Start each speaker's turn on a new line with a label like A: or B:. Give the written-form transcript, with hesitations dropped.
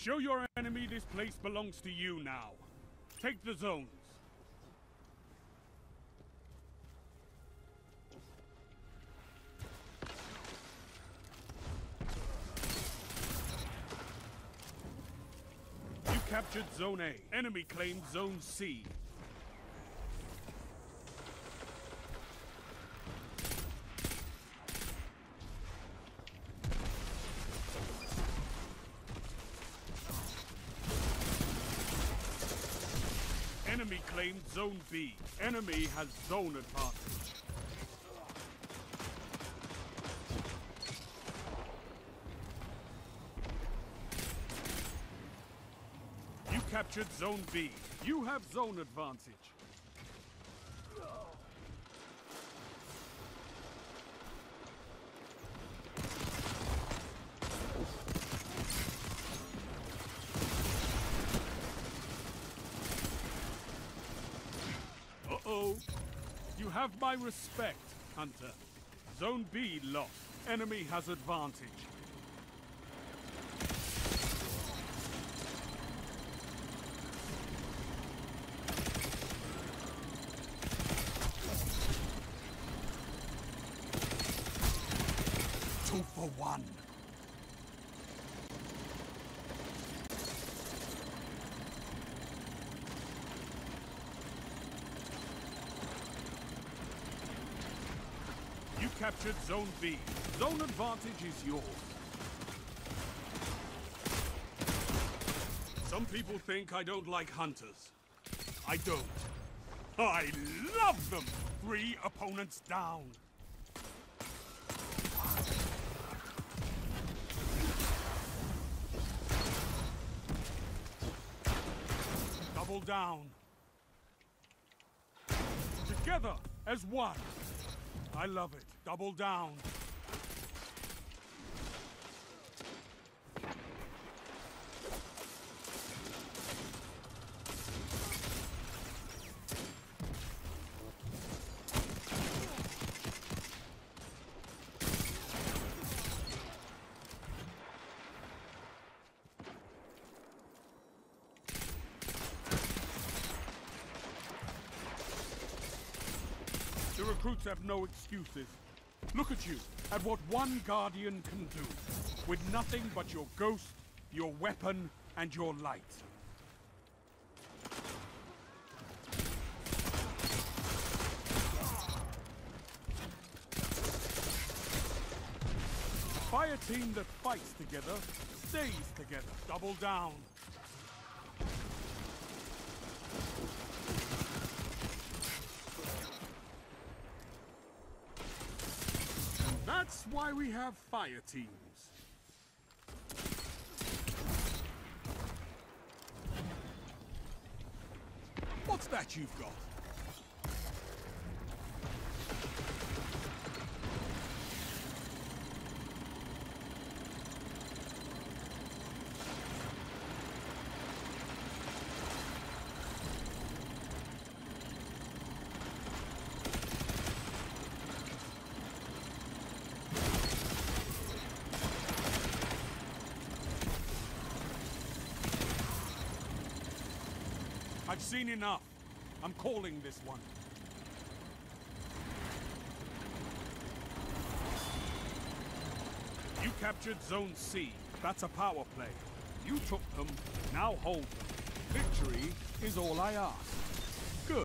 A: Show your enemy this place belongs to you now. Take the zones. You captured Zone A. Enemy claimed Zone C. Enemy claimed Zone B. Enemy has zone advantage. You captured Zone B. You have zone advantage. Uh-oh. You have my respect, Hunter. Zone B lost. Enemy has advantage. Two for one. You captured Zone B. Zone advantage is yours. Some people think I don't like hunters. I don't. I love them! 3 opponents down. Double down. Together as one. I love it. Double down. The recruits have no excuses. Look at you, at what one Guardian can do, with nothing but your ghost, your weapon, and your light. Fire team that fights together, stays together. Double down. That's why we have fire teams. What's that you've got? I've seen enough. I'm calling this one. You captured Zone C. That's a power play. You took them, now hold them. Victory is all I ask.